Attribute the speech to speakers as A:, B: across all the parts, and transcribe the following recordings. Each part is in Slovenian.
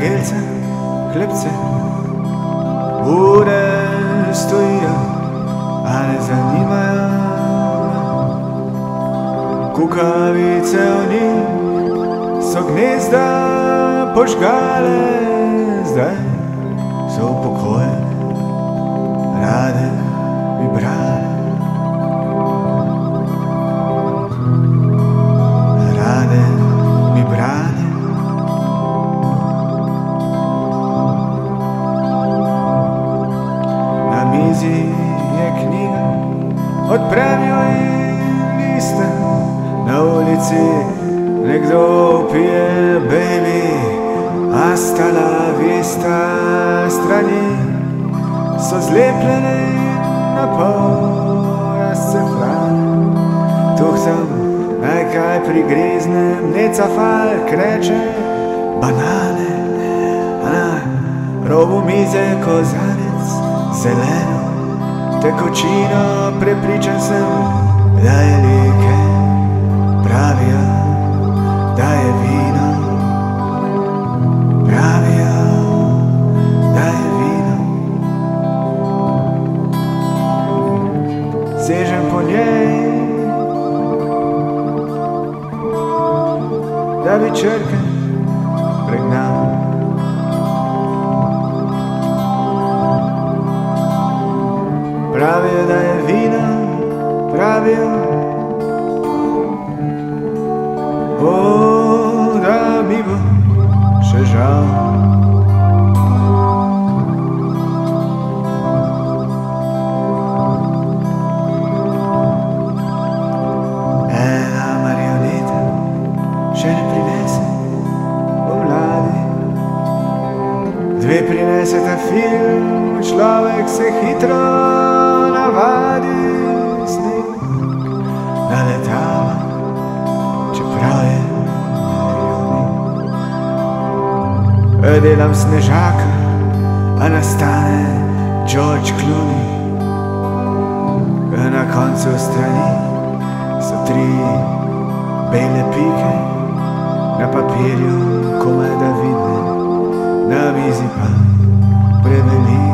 A: gelce, hlepce, ure stojijo, a ne zanimajo. Kukavice v njih so gnezda požgale, zdaj so upokojene, rade bi brale. Rade bi brale. Na mizi je knjiga, odprem jo in listem. Na ulici nekdo pije, baby, hasta la vista. Strani so zlepljene na pol razcefrane. Tuhtam, naj kaj prigriznem, neca falk reče banane. A na robu mize kozarec zeleno tekočino, prepričan sem, da je like. Pravijo, da je vino, pravijo, da je vino. Sežem po njej, da bi črke pregnal. Pravijo, da je vino, pravijo, da mi bo še žal. Ena marioneta še ne prinese pomladi, dve prineseta film, človek se hitro navadi. Sneg naletava, čeprav je nerjavni. Delam snežaka, a nastane George Clooney. Na koncu strani so tri bele pike, na papirju komaj da vidne, na mizi pa prevelike.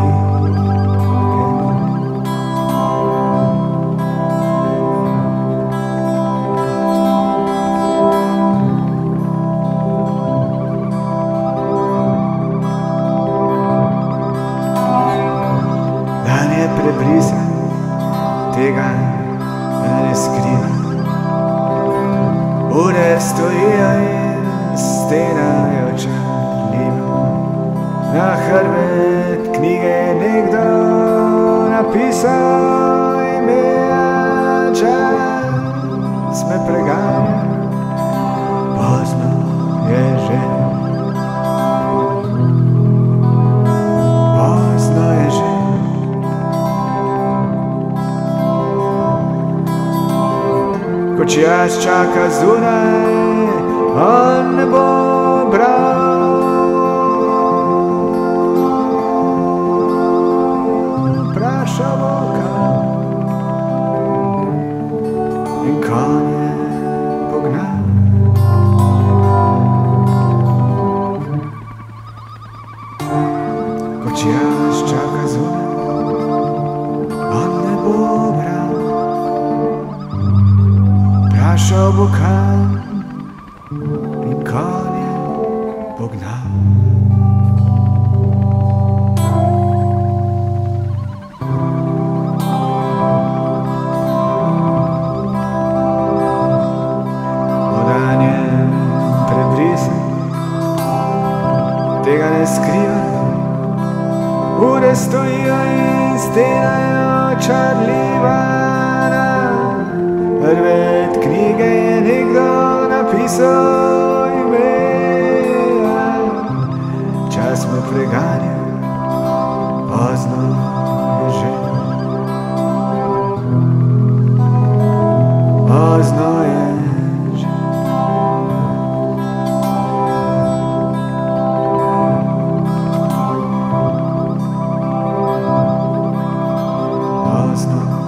A: Dan je prebrisan, tega ne skriva. Ure stojijo in stena je očarljiva. Na hrbet knjige je nekdo napisal ime, a čas me preganja, pozno je že. Pozno je že. Ko čas čaka zunaj, on ne bo bral. Praša volka in konje pognal. Ko čas čaka zunaj, on ne bo bral. Prašal bo kam in konje pognal. Odan je prebrisen, tega ne skriva. Ure stojijo in stena je očarljiva. Hrbet knjige je nekdo napisal ime, čas me preganja, pozno je že. Pozno je že. Pozno